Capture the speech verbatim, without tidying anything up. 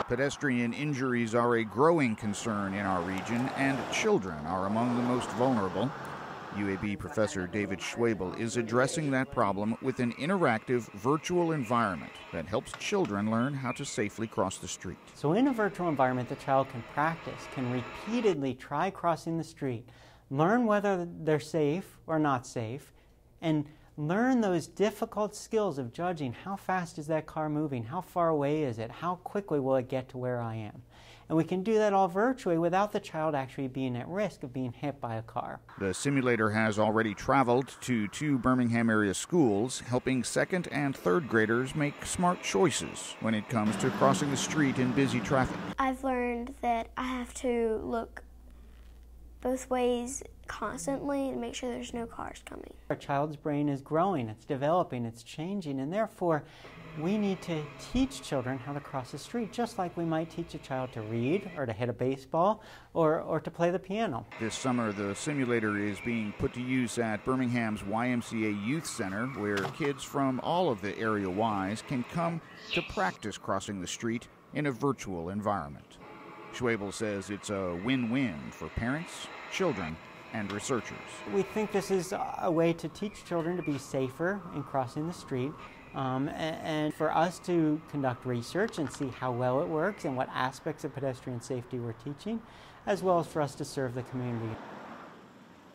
Pedestrian injuries are a growing concern in our region, and children are among the most vulnerable. U A B professor David Schwebel is addressing that problem with an interactive virtual environment that helps children learn how to safely cross the street. So in a virtual environment, the child can practice, can repeatedly try crossing the street, learn whether they're safe or not safe, and learn those difficult skills of judging how fast is that car moving, how far away is it, how quickly will it get to where I am. And we can do that all virtually without the child actually being at risk of being hit by a car. The simulator has already traveled to two Birmingham-area schools, helping second and third graders make smart choices when it comes to crossing the street in busy traffic. I've learned that I have to look both ways constantly and make sure there's no cars coming. Our child's brain is growing, it's developing, it's changing, and therefore we need to teach children how to cross the street, just like we might teach a child to read or to hit a baseball or, or to play the piano. This summer, the simulator is being put to use at Birmingham's Y M C A Youth Center, where kids from all of the area Ys can come to practice crossing the street in a virtual environment. Schwebel says it's a win-win for parents, children, and researchers. We think this is a way to teach children to be safer in crossing the street, um, and, and for us to conduct research and see how well it works and what aspects of pedestrian safety we're teaching, as well as for us to serve the community.